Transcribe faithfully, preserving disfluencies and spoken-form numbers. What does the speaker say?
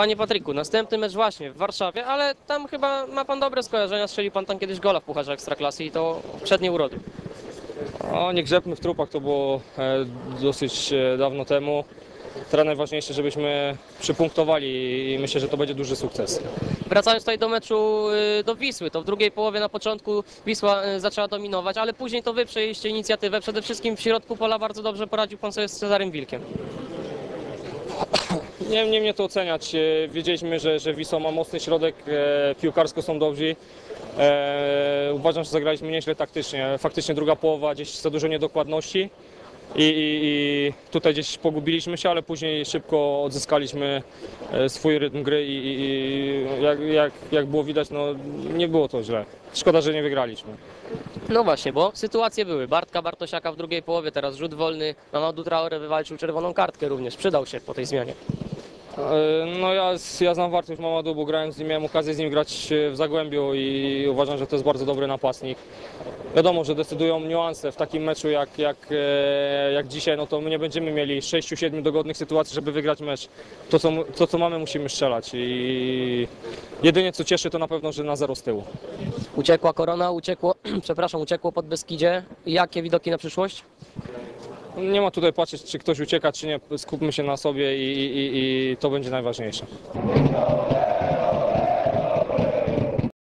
Panie Patryku, następny mecz właśnie w Warszawie, ale tam chyba ma pan dobre skojarzenia, strzelił pan tam kiedyś gola w Pucharze Ekstraklasy i to przedniej urody. O, nie grzebmy w trupach, to było e, dosyć e, dawno temu. Teraz najważniejsze, żebyśmy przypunktowali i myślę, że to będzie duży sukces. Wracając tutaj do meczu y, do Wisły, to w drugiej połowie na początku Wisła y, zaczęła dominować, ale później to wy przejęliście inicjatywę. Przede wszystkim w środku pola bardzo dobrze poradził pan sobie z Cezarym Wilkiem. Nie, nie mnie to oceniać. E, Wiedzieliśmy, że, że Wisła ma mocny środek, e, piłkarsko są dobrzy. E, uważam, że zagraliśmy nieźle taktycznie. Faktycznie druga połowa gdzieś za dużo niedokładności i, i, i tutaj gdzieś pogubiliśmy się, ale później szybko odzyskaliśmy e, swój rytm gry i, i, i jak, jak, jak było widać, no, nie było to źle. Szkoda, że nie wygraliśmy. No właśnie, bo sytuacje były. Bartka Bartosiaka w drugiej połowie, teraz rzut wolny. Mamadou Traoré wywalczył czerwoną kartkę również. Przydał się po tej zmianie. E, No ja, ja znam wartość Mamadou, bo grałem z nim, miałem okazję z nim grać w Zagłębiu i uważam, że to jest bardzo dobry napastnik. Wiadomo, że decydują niuanse w takim meczu jak, jak, e, jak dzisiaj, no to my nie będziemy mieli sześciu siedmiu dogodnych sytuacji, żeby wygrać mecz. To co, to, co mamy, musimy strzelać i jedynie co cieszy, to na pewno, że na zero z tyłu. Uciekła Korona, uciekło, przepraszam, uciekło Podbeskidzie. Jakie widoki na przyszłość? Nie ma tutaj patrzeć, czy ktoś ucieka, czy nie. Skupmy się na sobie i, i, i to będzie najważniejsze.